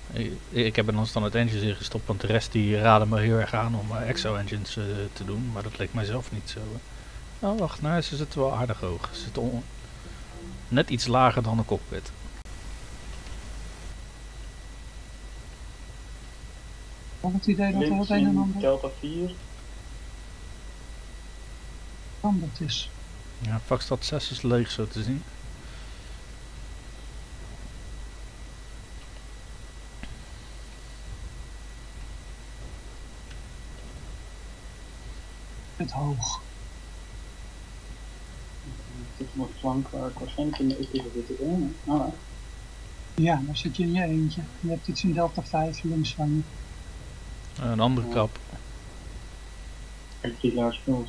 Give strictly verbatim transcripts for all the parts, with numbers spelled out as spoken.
Ik, ik heb er dan standaard engines in gestopt, want de rest die raden me heel erg aan om uh, exo engines uh, te doen, maar dat leek mijzelf niet zo. Oh wacht, nou ze zitten wel aardig hoog. Ze zitten on- net iets lager dan een cockpit. Wat het idee dat er Links het een en in ander Delta vier. veranderd is. Ja, vakstad zes is leeg zo te zien. Het hoog. Dit is mijn flank waar ik waarschijnlijk in de U P zit te doen. Ah, Ja, daar zit je in je eentje. Je hebt iets in Delta vijf links van je. Uh, een andere Ja. kap. ik zie daar speelt.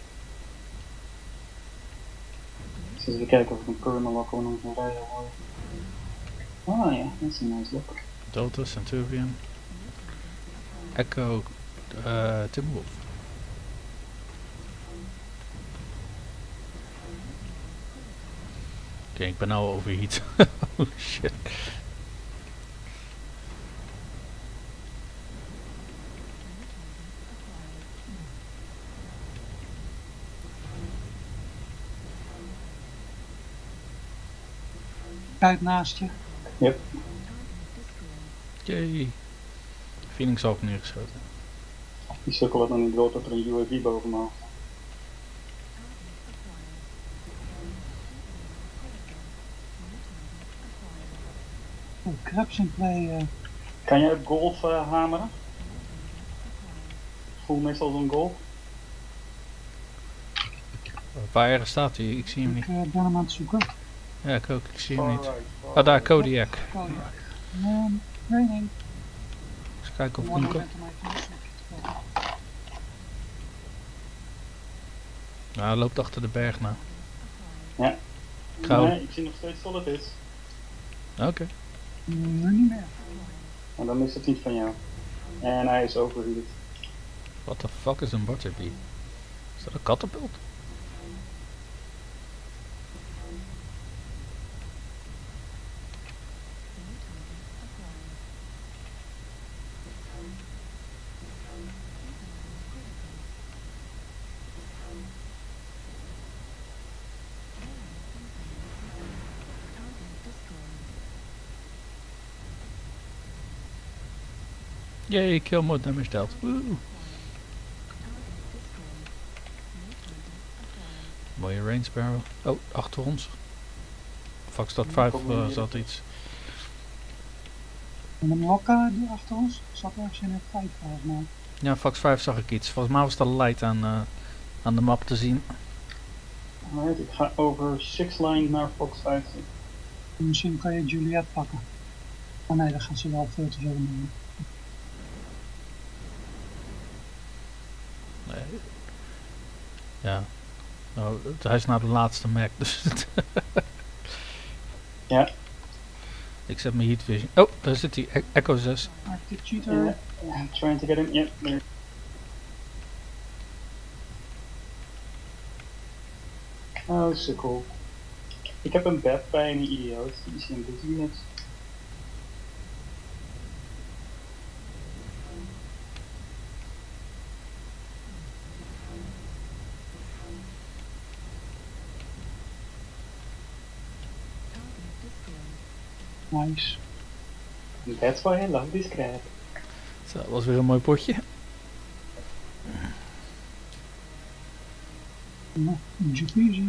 Ik zit even kijken of ik een kernel lock gewoon nog een rijden hoor. Ah ja, dat is een nice look. Delta, Centurion. Echo, uh, Timberwolf. Oké, okay, ik ben nou overheat. Oh shit. Kijk naast je. Yep. Yay. Phoenix ook neergeschoten. Die sukkel had nog niet door dat er een U A V boven me. Oh, crabs in play. Uh, Kan jij op golf uh, hameren? Voel meestal zo'n golf. Waar ergens staat hij? Ik zie hem ik niet. uh, ben hem aan het zoeken. Ja, ik ook. Ik zie hem Far niet. right, far Ah, daar, right. Kodiak. Kodiak. Um, raining. Eens kijken of ik Mooi hem kan. moment om even een stukje te komen. Nou, hij loopt achter de berg nou. Ja. Gauw. Nee, ik zie nog steeds solid hits. Oké. Okay. Nu niet meer. Maar dan is het niet van jou. En hij is overheated. What the fuck is een butterbee? Is dat een katapult? Yay, kill more damage dealt. Woe. Mooie range barrel. Oh, achter ons. Vakstad vijf uh, zat iets. En een lokken die achter ons zat ergens in het vijf volgens mij. Ja, Fox vijf zag ik iets. Volgens mij was dat light aan, uh, aan de map te zien. Alright, ik ga over six line naar Fox vijf. Misschien kan je Juliet pakken. Oh nee, dan gaan ze wel veel te veel nemen. Nee. Ja. Nou, het- hij is nou de laatste Mac, dus... Ja. Ik zet mijn heat vision. Oh, daar zit hij. E- Echo zes. Arctic Cheater. Yeah, I'm trying to get him. Yep, there. Oh, so cool. Ik heb een bed bij een idioot. Die is in de unit. Nice. That's why I love this crap. Zo, dat was weer een mooi potje. Nou, easy peasy.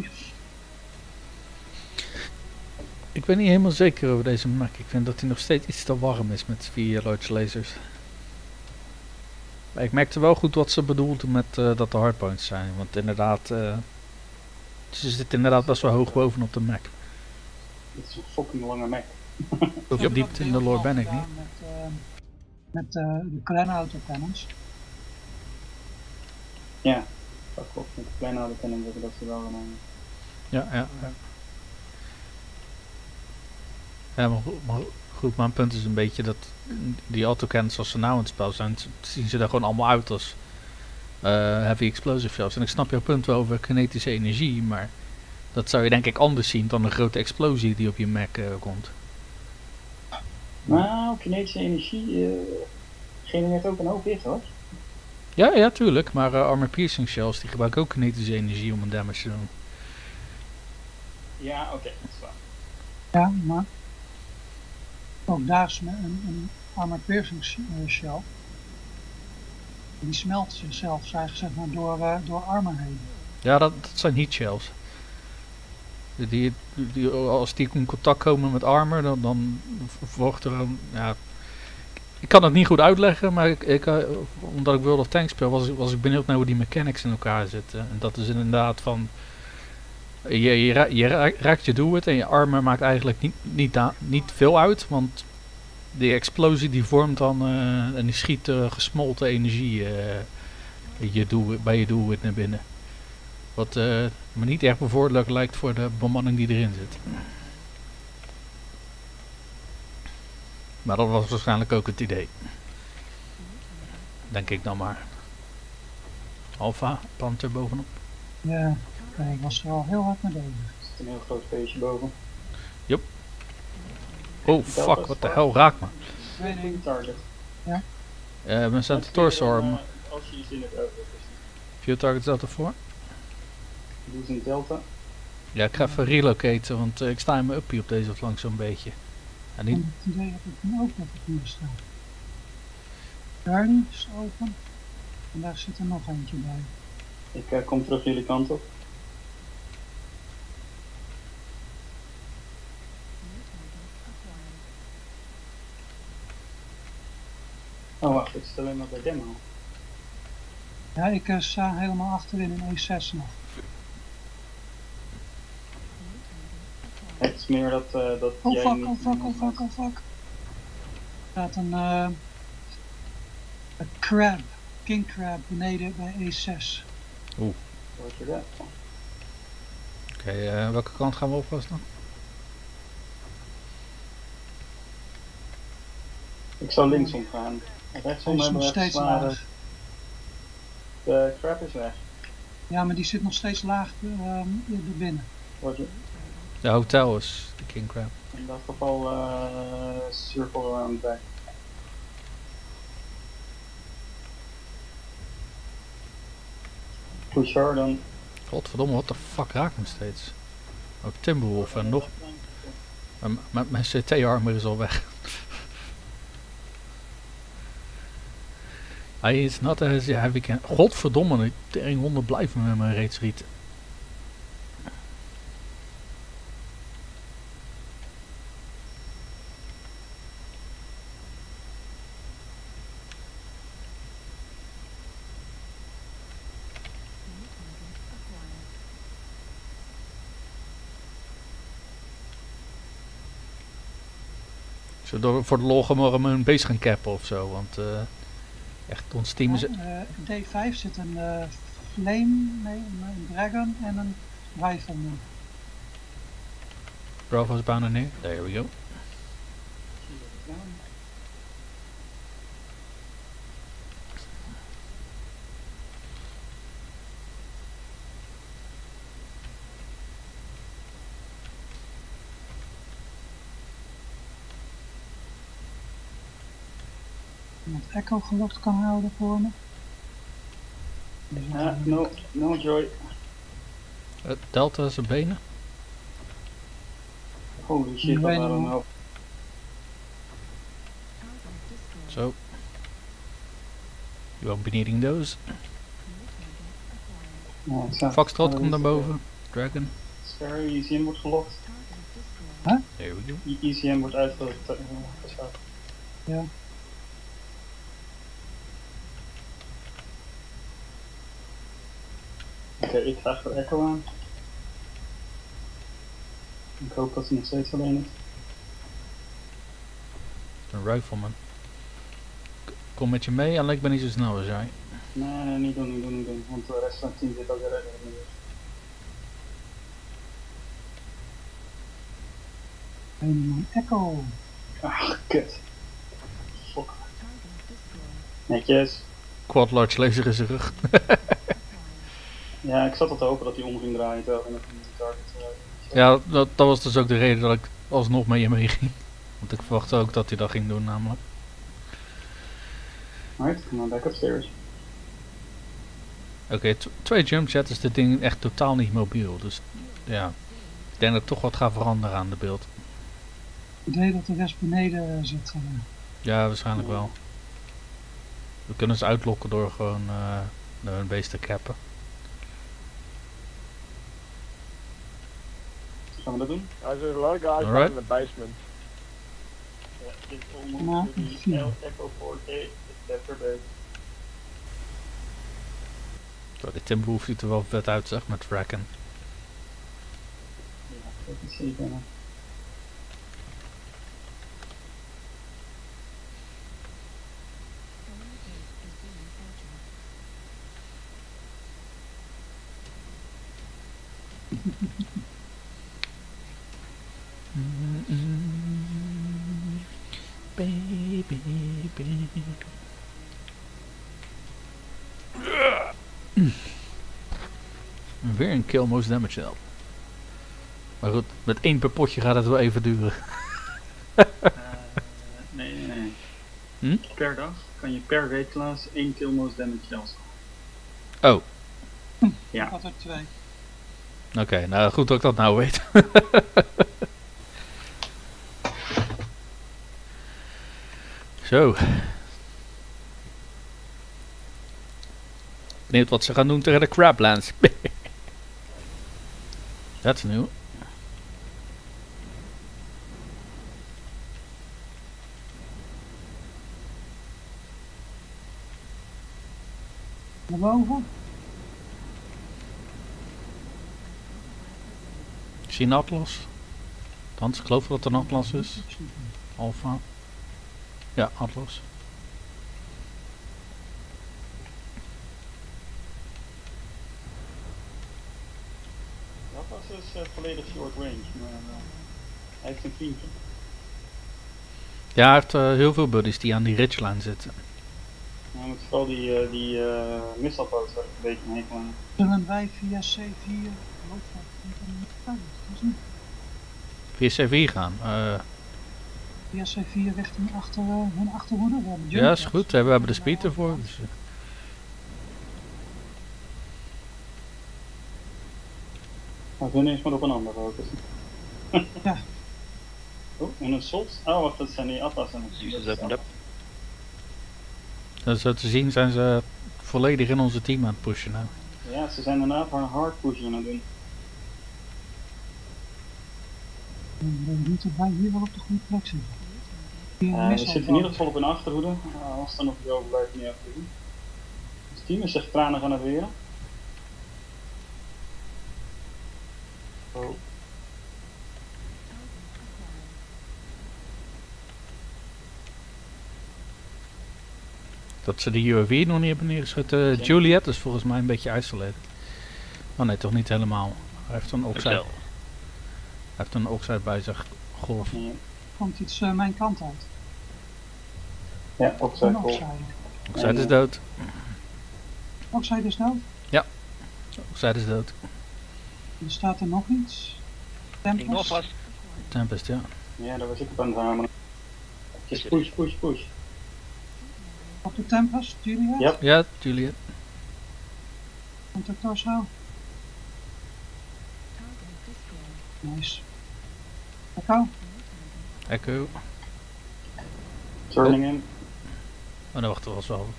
Ik ben niet helemaal zeker over deze Mac. Ik vind dat hij nog steeds iets te warm is met vier large lasers. Maar ik merkte wel goed wat ze bedoelden met uh, dat de hardpoints zijn. Want inderdaad, uh, ze zitten inderdaad best wel hoog bovenop de Mac. Dit is een fucking lange Mac. Zo diep in de lore ben ik niet. Met, uh, met uh, de kleine autocannons. Ja, dat klopt. Met de kleine oude kennen we dat ze wel gedaan. Ja, ja, ja. Ja, maar goed, maar goed, mijn punt is een beetje dat die autocannons als ze nou in het spel zijn, zien ze er gewoon allemaal uit als uh, heavy explosive shells. En ik snap jouw punt wel over kinetische energie, maar dat zou je denk ik anders zien dan een grote explosie die op je Mac uh, komt. Nou, kinetische energie uh, genereert ook een hoop hit hoor. Ja, ja, tuurlijk. Maar uh, armor piercing shells die gebruiken ook kinetische energie om een damage te doen. Ja, oké, okay, dat is waar. Ja, maar ook daar is een, een armor piercing shell. Die smelt zichzelf eigenlijk zeg maar door, uh, door armor heen. Ja, dat, dat zijn heat shells. Die, die, als die in contact komen met armor, dan, dan wordt er een... Ja, ik kan het niet goed uitleggen, maar ik, ik, uh, omdat ik World of Tanks speel, was, was ik benieuwd naar hoe die mechanics in elkaar zitten. En dat is inderdaad van... Je, je, je raakt je do-it en je armor maakt eigenlijk niet, niet, niet veel uit, want die explosie die vormt dan uh, en die schiet uh, gesmolten energie uh, je do bij je do-it naar binnen. Wat uh, me niet erg bevorderlijk lijkt voor de bemanning die erin zit. Maar dat was waarschijnlijk ook het idee. Denk ik dan maar. Alpha, Panther bovenop. Ja, ik was er al heel hard mee bezig. Er zit een heel groot feestje boven. Yup. Oh fuck, wat de hel raakt me. Wing target. Ja? Uh, we zijn de torso arm. Uh, als je iets in het oog hebt. View target staat ervoor. Doe eens een delta. Ja, ik ga even relocaten, want uh, ik sta in mijn uppie op deze flank zo'n beetje. En die... En het idee heb ik nu ook dat ik hier sta. Charlie is open. En daar zit er nog eentje bij. Ik uh, kom terug jullie kant op. Oh wacht, ik zit alleen maar bij demo. Ja, ik uh, sta helemaal achterin in E zes nog. Het is meer dat, uh, dat oh jij fuck, niet... oh fuck, oh fuck, oh fuck. Er staat een, uh, een crab, king crab beneden bij E zes. Oeh. Hoort je dat? Oké, okay, uh, welke kant gaan we op dan? Ik zou linksom gaan. Rechtsom hebben we steeds zware... laag. De crab is weg. Ja, maar die zit nog steeds laag uh, er binnen. Hoort je? De hotel is de king crab. In dat geval uh, circle around back. Push hard dan. Godverdomme, wat de fuck raakt me steeds? Ook Timberwolf en nog... Mijn C T-armor is al weg. Hij is not as heavy can... Godverdomme, die teringhonden blijven met me reeds rieten. Zullen we voor de lol maar een base gaan cappen of zo, want uh, echt ons team is... Ja, uh, D vijf zit een uh, flame, nee, een dragon en een rifleman. Bravo's bijna neer. There we go. Iemand echo gelokt kan houden voor me. Ja, uh, no, no joy. Uh, Delta zijn benen. Holy shit, dat waren een hoop. Zo. You won't be needing those. Ja, Foxtrot komt naar boven. Dragon. Scary, E C M wordt gelokt. Huh? There we go. E C M wordt uitgeschakeld. Ja. Oké, okay, ik vraag voor Echo aan. Ik hoop dat hij nog steeds alleen is. Een rifleman. Kom met je mee, alleen ik ben niet zo snel als jij. Nee, nee, niet doen, niet doen, niet doen. Want de rest van het team zit ook weer redden. Een echo. Ah, kut. Fuck. Netjes. Quad large laser in zijn rug. Ja, ik zat al te hopen dat hij om ging draaien terwijl hij nog niet target uh, Ja, dat, dat was dus ook de reden dat ik alsnog met je mee ging. Want ik verwachtte ook dat hij dat ging doen namelijk. Alright, come on back upstairs. Oké, okay, twee jumpjets is dit ding echt totaal niet mobiel. Dus ja, ik denk dat ik toch wat ga veranderen aan de beeld. Ik denk dat de rest beneden zit. Uh. Ja, waarschijnlijk wel. We kunnen ze uitlokken door gewoon uh, hun beest te cappen. Gaan we dat doen? There's a lot of guys down Alright. in the basement. Yeah, it's almost No, to the yeah. Echo four K. It's better base. Zo, die Timberwolf ziet er wel vet uit zeg, met Wracken. Ja, dat is zeker. Baby, baby. Weer een kill most damage help. Maar goed, met één per potje gaat het wel even duren. uh, nee, nee, nee. Hm? Per dag kan je per weekklas één kill most damage zelfs. Oh. Ja. Ik had er twee. Oké, okay, nou goed dat ik dat nou weet. Zo. Benieuwd wat ze gaan doen tegen de Crablands. Dat is nieuw. Naar boven? Ik zie een atlas. Althans, ik geloof dat het een atlas is. Alpha. Ja, atlas. Dat was dus uh, volledig short range, maar uh, hij heeft een vriendje. Ja, hij heeft uh, heel veel buddies die aan die ridgeline zitten. Hij moet vooral die, uh, die uh, misselpost een beetje mee gaan. Zullen wij via C vier Via C vier gaan. Uh, via C vier richting achter, uh, hun achterhoede? We hebben ja, is goed. We hebben de speed ervoor. Dus, uh. We kunnen eens maar op een ander focussen. Ja. Oh, en een solt? Oh, wacht, dat zijn die atlassen. Dat zo te zien zijn ze volledig in onze team aan het pushen nou. Ja, ze zijn inderdaad een hard pushen aan het doen. Ik denk niet dat wij hier wel op de goede plek zitten. Uh, we zitten in ieder geval op een achterhoede. Uh, als er nog iets overblijft, niet achter doen. Het team is zich tranig aan het weren. Oh. Dat ze de U A V nog niet hebben neergeschud. Uh, Juliet is volgens mij een beetje isolated. Oh nee, toch niet helemaal. Hij heeft een oxide. Hij heeft een oxide bij zich. Golf. Ja. Komt iets uh, mijn kant uit? Ja, oxide golf. Oxide. Oxide is dood. Oxide is dood? Ja. Oxide is dood. Er staat er nog iets. Tempest? Tempest, ja. Ja, daar was ik op aan het hameren. Just push, push, push. Op de Tempest, Juliet? Yep. Ja, Juliet. Komt er torso? Nice. Echo? Echo. Turning in. Oh, nou wacht, dat was wel.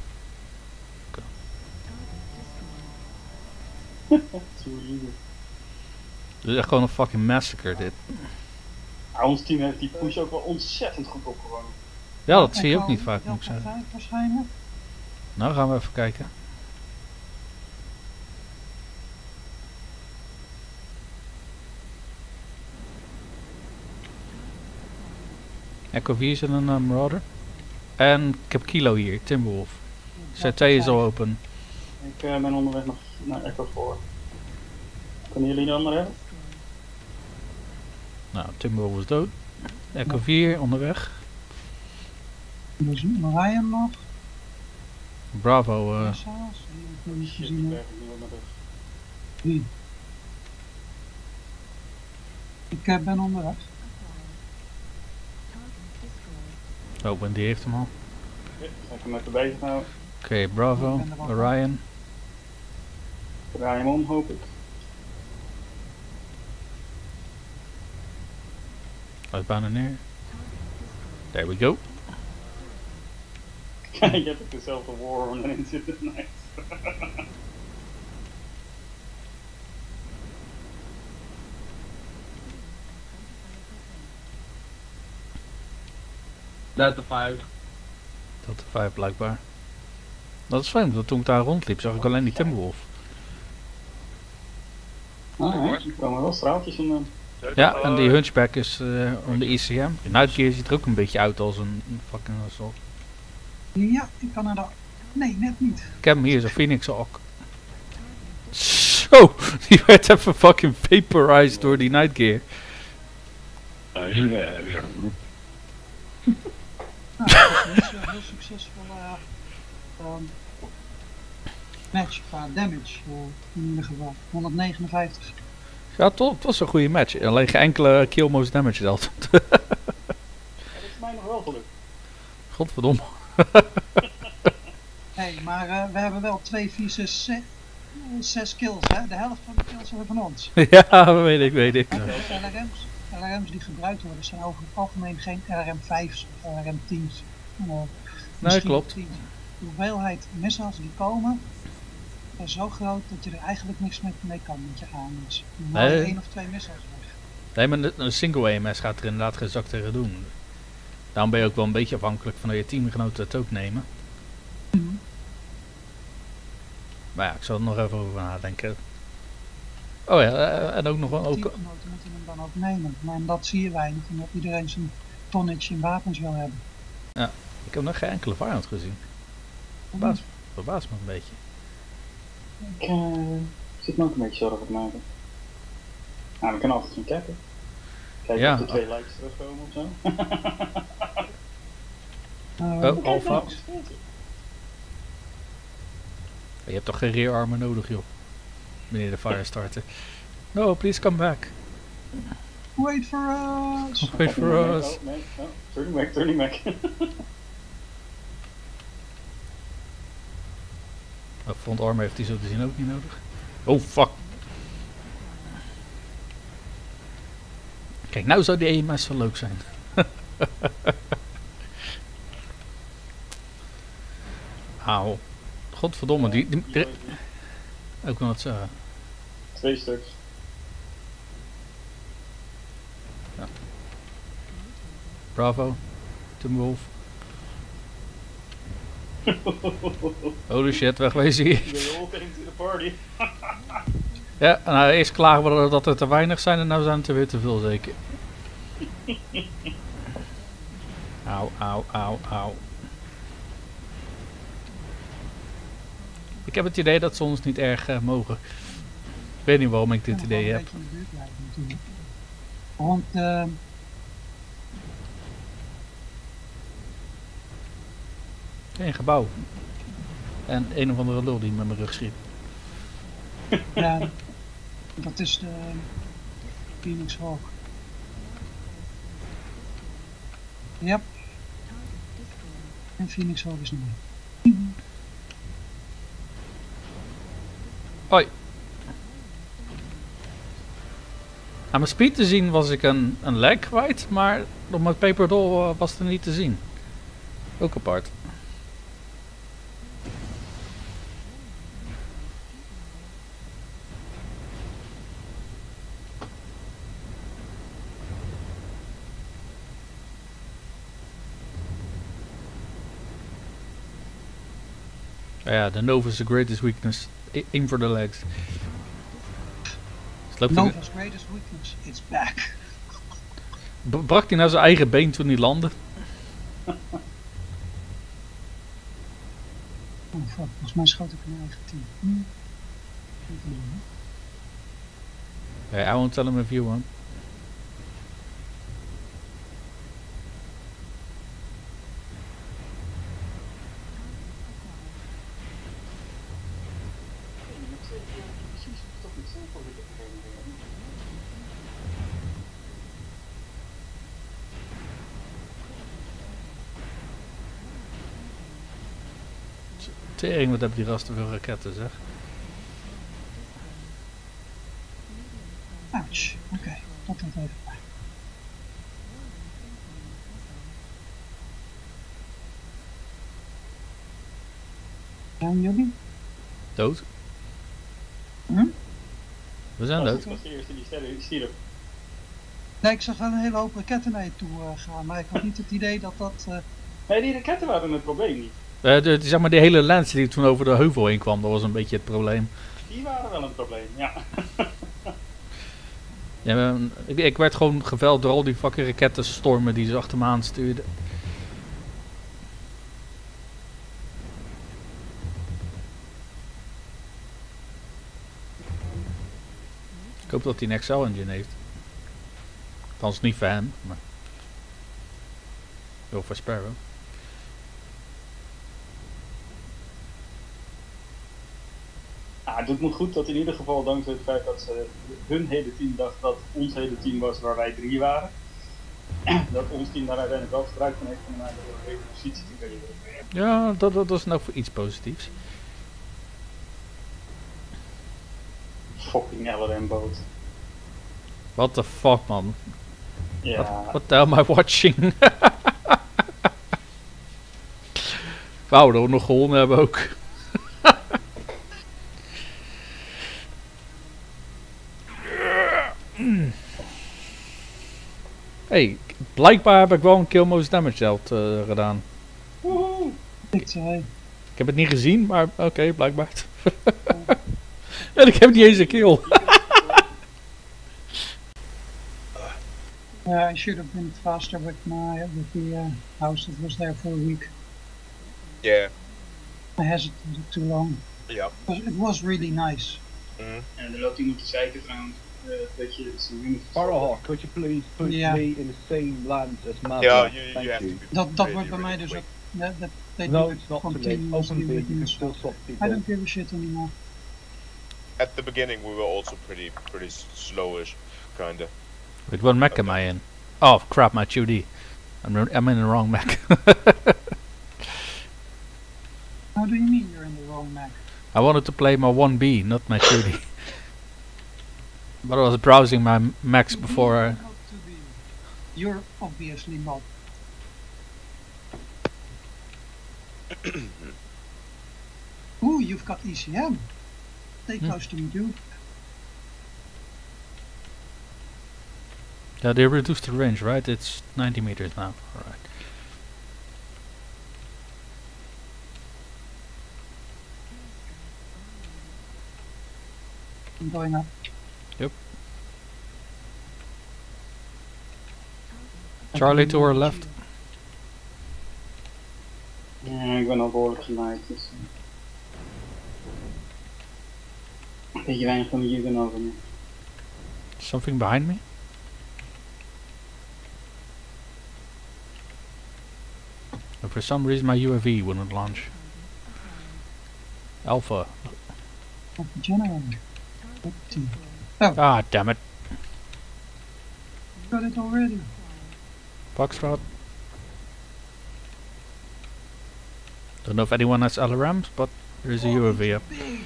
Dit is echt gewoon een fucking massacre dit. Ja, ons team heeft die push ook wel ontzettend goed opgevangen. Ja, dat zie je ook niet vaak, moet ik zeggen. vijf waarschijnlijk. Nou, gaan we even kijken. Echo vier is een uh, Marauder. En ik heb Kilo hier, Timberwolf. C T is al open. Ik uh, ben onderweg nog naar Echo four. Kunnen jullie de andere hebben? Nou, Timberwolf is dood. Echo vier onderweg. Dus Marion nog. Bravo. Uh, Shit, ik ben nu op mijn rug. Wie? Ik uh, ben onderweg. Oh, Wendy heeft hem al. Ja, ga ik hem even bezig houden. Oké, okay, Bravo, Orion. Draai hem om, hoop ik. Uit bijna neer. There we go. Kijk, je hebt dezelfde war erin zitten. Nice. Delta vijf. Delta vijf blijkbaar. Dat is vreemd, want toen ik daar rondliep zag ik alleen die Timberwolf. Ah, ja, er komen wel straaltjes om. Ja, en die Hunchback is uh, om de I C M. De Nightgear ziet er ook een beetje uit als een, een fucking assault. Ja, ik kan er dan... Nee, net niet. Ik heb hem hier, zo'n Phoenix Hawk. Zo, die werd even fucking vaporized door die Nightgear. Nou, dat is niet zo'n heel succesvolle uh, um, match qua damage, uh, in ieder geval. honderdnegenenvijftig. Ja, toch, het was een goede match. Alleen geen enkele kill most damage deelt. Ja, dat is mij nog wel gelukt. Godverdomme. Hé, hey, maar uh, we hebben wel twee, vier, zes, zes kills, hè? De helft van de kills zijn van ons. Ja, weet ik, weet ik. De L R M's, L R M's die gebruikt worden zijn over het algemeen geen L R M vijf's of L R M tien's. Uh, nee, klopt. tien's. De hoeveelheid missiles die komen is zo groot dat je er eigenlijk niks mee, mee kan met je aanwas. Je haalt Nee. één of twee missiles weg. Nee, maar een single A M S gaat er inderdaad geen zak tegen doen. Daarom ben je ook wel een beetje afhankelijk van dat je teamgenoten het ook nemen. Mm-hmm. Maar ja, ik zal er nog even over nadenken. Oh ja, uh, en ook nog wel... Ook... Teamgenoten moeten hem dan ook nemen, maar dat zie je weinig, omdat iedereen zijn tonnage in wapens wil hebben. Ja, ik heb nog geen enkele vijand gezien. Verbaast, verbaast me een beetje. Ik uh, zit me ook een beetje zorgen te maken. Nou, we kunnen altijd gaan kijken. Kijken Ja. of er twee likes terugkomen of zo. Uh, Oh, Alpha. Je hebt toch geen rear armor nodig, joh. Meneer de Firestarter. No, please come back. Wait for us! Wait for us. Oh, nee, oh, turning back, turning back. Oh, front armor heeft hij zo te zien ook niet nodig. Oh, fuck. Kijk, nou zou die E M S wel leuk zijn. Auw. Godverdomme, die... die, die ook nog wat zeggen. Twee stuks. Ja. Bravo. Timberwolf. Holy shit, wegwezen hier. They all came to the party. Ja, nou eerst klagen we dat er te weinig zijn en nu zijn het er weer te veel zeker. Auw, auw, auw, auw. Ik heb het idee dat ze ons niet erg uh, mogen. Ik weet niet waarom ik dit idee heb. Een beetje in de buurt blijven natuurlijk. Want uh, Geen gebouw. En een of andere lul die met mijn rug schiet. ja, dat is de Phoenix Hawk. Ja. En Phoenix Hawk is niet. Hoi. Aan mijn speed te zien was ik een, een lag kwijt, maar op mijn paper doll uh, was het er niet te zien. Ook apart. Ja, de Nova's the greatest weakness. I aim for the legs. Nova's greatest weakness, it's back. B brak hij nou zijn eigen been toen hij landde? Oh fuck, volgens mij schoot ik mijn eigen team. Hm. Hey, I won't tell him if you want. Tering, wat hebben die gasten veel raketten, zeg. Ouch. Oké, okay. Dat wordt even. Zijn jullie? Dood. Hm? We zijn dood. Dat was de eerste die sterren stierf. Nee, ik zag wel een hele hoop raketten naar je toe uh, gaan, maar ik had niet het idee dat dat... Uh... Nee, die raketten waren het probleem niet. Uh, de, zeg maar, die hele lens die toen over de heuvel heen kwam, dat was een beetje het probleem. Die waren wel een probleem, ja. Ja, ik, ik werd gewoon geveld door al die fucking rakettenstormen die ze achter me aan stuurden. Ik hoop dat hij een Excel engine heeft. Althans niet voor hem, maar wel voor Sparrow. Ah, het doet me goed dat in ieder geval dankzij het feit dat ze hun hele team dacht dat ons hele team was waar wij drie waren. Dat ons team daar uiteindelijk wel gebruik van heeft om naar de hele positie te creëren. Ja, dat, dat, dat is nou voor iets positiefs. Fucking L R M-boot. What the fuck, man? Ja. What, what the hell am I watching? Wauw, dat we nog gewonnen hebben ook. Hey, blijkbaar heb ik wel een kill most damage dealt uh, gedaan. Woehoe. Ik zei. Ik heb het niet gezien, maar oké, okay, blijkbaar. En ik heb niet eens een kill. Yeah, I should have been faster with my with the uh, house that was there for a week. Yeah. I hesitated too long. Yeah. It was, it was really nice. Mm. En er loopt iemand te zeiken trouwens. Uh, dat je zijn unit Sparrowhawk, could you please put Yeah. me in the same land as Maverick? Yeah, you, Thank you have you. to be Dat, dat really, wordt bij mij really dus quick. ook. That, that they No, do it it's not too late. continuously Open bid, with you me, can still so swap I people. don't give a shit anymore. At the beginning we were also pretty pretty s- slowish, kinda. With one mech am I in? Oh crap, my two D. I'm, I'm in the wrong mech. How do you mean you're in the wrong mech? I wanted to play my one B, not my two D. But I was browsing my mechs before. Uh, Not to be. You're obviously not. Ooh, you've got E C M. Stay Hmm. close to me, dude. yeah, they reduced the range, right? It's ninety meters now. Alright. I'm going up. Charlie to our left. Ja, ik ben al behoorlijk genaaid. Dus, uh, een beetje weinig van de Jugend over me. Something behind me? And for some reason my U A V wouldn't launch. Alpha. Of the generator. Oh, Ah, damn it. got it already. Foxtrot. Don't know if anyone has L R Ms, but there's a U A V up. Big.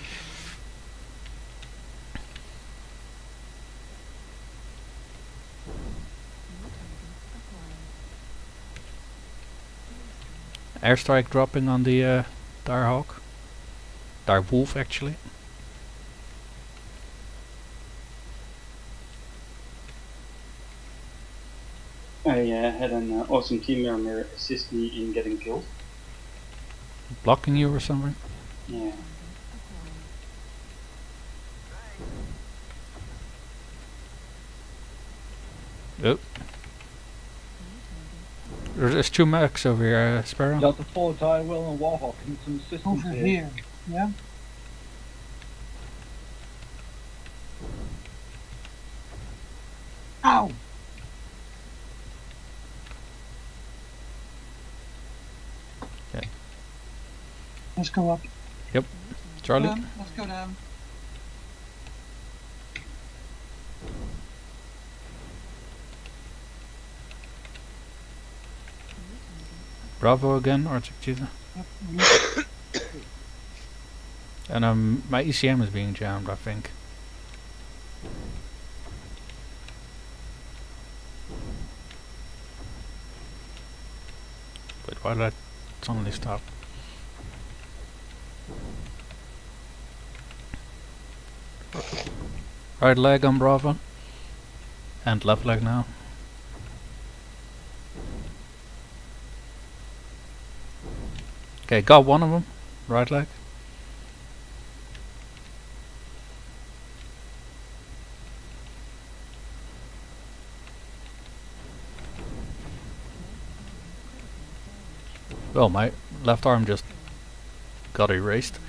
Airstrike dropping on the uh, Direhawk. Direwolf actually. I uh, had an uh, awesome team member assist me in getting killed. Blocking you or something? Yeah. Oh. There's two mechs over here, uh, Sparrow. Delta four, Direwell and Warhawk need some assistance Over here. here. Yeah? Ow! Okay. Let's go up. Charlie? Down. Let's go down. Bravo again, or Cheetah? Yep, we need- And um, my E C M is being jammed, I think. Wait, why did I suddenly stop? Right leg on Bravo. And left leg now. Okay, got one of them. Right leg. Well, my left arm just got erased.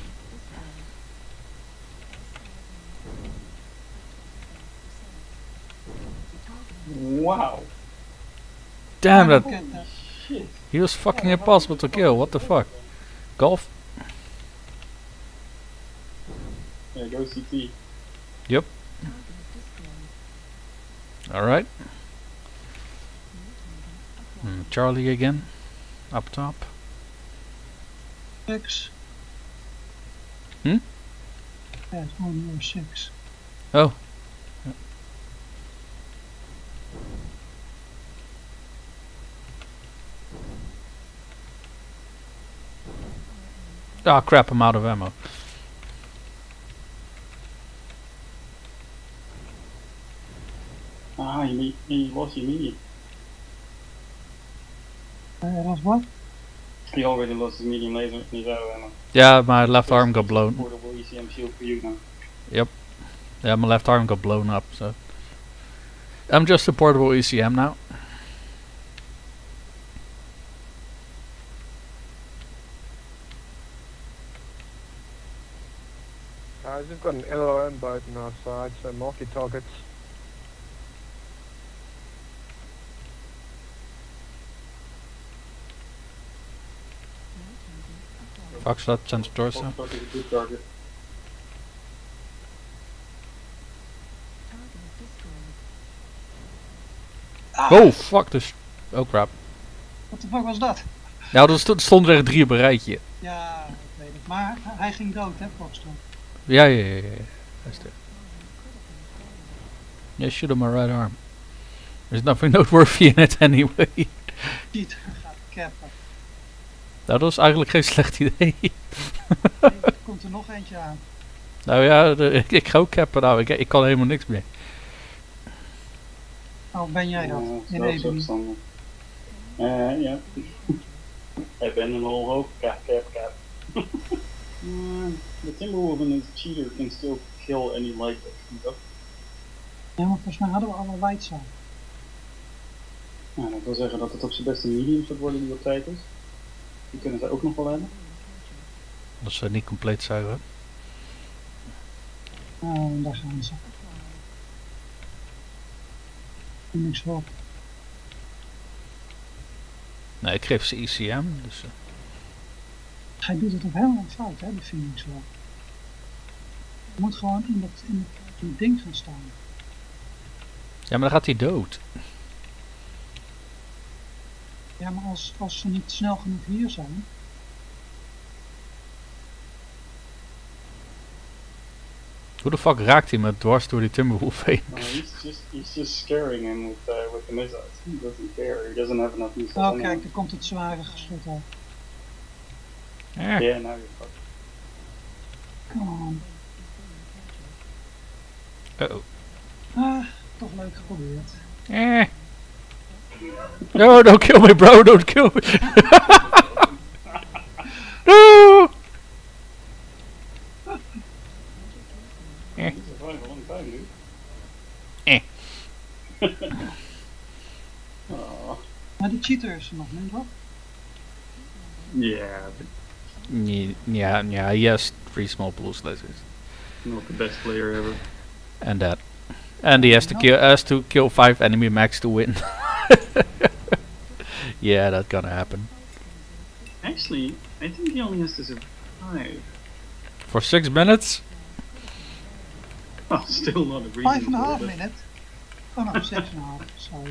Wow. Damn, Look that at that. Shit. he was fucking impossible to kill. What the fuck? Golf? Yeah, go C T. Yep. Alright. Mm, Charlie again. Up top. Six. Hmm? Yeah, it's one or six. Oh. Ah, crap, I'm out of ammo. Ah, you, need, you lost your medium. Uh, that was what? He already lost his medium laser and he's out of ammo. Yeah, my left arm got blown. Portable E C M shield for you now. Yep. Yeah, my left arm got blown up, so... I'm just a portable E C M now. I just got an L O M boat on our side, so multi-targets. Foxtrot, center torso. Foxtrot is a good target. Oh, fuck dus. Oh crap. Wat de fuck was dat? Nou, er sto- stonden er drie op een rijtje. Ja, ik weet het. Maar hij ging dood, hè, Foxtrot. Ja, ja, ja, ja. Hij is er. Yeah, shoot him my right arm. There's nothing noteworthy in it anyway. Niet gaat cappen. Nou, dat was eigenlijk geen slecht idee. Nee, er komt er nog eentje aan. Nou ja, de, ik, ik ga ook cappen nou. Ik, ik kan helemaal niks meer. Oh, ben jij dat? Ja, In zo Ebony. verstandig. Eh, ja. Ik ben een al hoog. Cap, cap, cap. uh, the Timberwolf and his cheater can still kill any light that comes up. Ja, maar volgens mij hadden we alle lights aan. Nou, dat wil zeggen dat het op zijn beste medium gaat worden die op tijd is. Die kunnen ze ook nog wel hebben. Als ze niet compleet zuigen. Oh, daar gaan ze. Niks op. Nee, ik geef ze E C M. Dus, uh. Hij doet het ook helemaal fout, hè, de Phoenix wel. Je moet gewoon in dat, in dat, in dat ding gaan staan. Ja, maar dan gaat hij dood. Ja, maar als, als ze niet snel genoeg hier zijn. Hoe de fuck raakt hij me dwars door die Timberwolf heen? Uh, he's just he's just scaring him with uh, with the missiles. He doesn't care. He doesn't have enough missiles. Oh, anyway. kijk, er komt het zware geschut uit. Eh. Yeah, now you're fucked. Come on. Uh oh. Ah, toch leuk geprobeerd. Eh. No, don't kill me, bro. Don't kill me. No. He's survived a long time, dude. Eh. Aww. Maar die cheater is er nog niet, hoor. Yeah, but Yeah, yeah, yeah, he has three small pulse lasers. not the best player ever. And that. And he has to kill has to kill five enemy max to win. Yeah, that's gonna happen. Actually, I think he only has to survive. For six minutes? Oh, still not a reason. Five and a for half it. minute. Oh no, six and a half, sorry.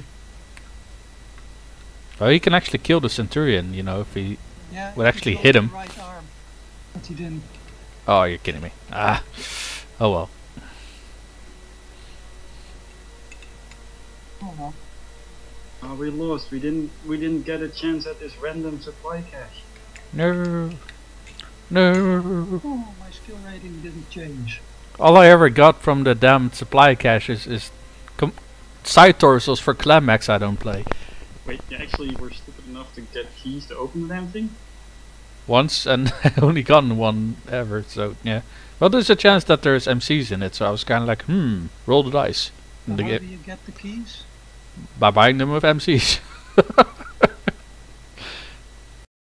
Well, he can actually kill the Centurion, you know, if he... Yeah, Would actually he hit killed him. the right arm. But he didn't. Oh, you're kidding me. Ah. Oh well. Oh well. Oh, we lost. We didn't. We didn't get a chance at this random supply cache. No. No. Oh, my skill rating didn't change. All I ever got from the damn supply cache is, is com side torsos for Climax I don't play. Wait, you actually were stupid enough to get keys to open the damn thing? Once, and I only gotten one ever, so yeah. Well, there's a chance that there's M Cs in it, so I was kind of like, hmm, roll the dice. So And how the do you get the keys? by buying them with M Cs.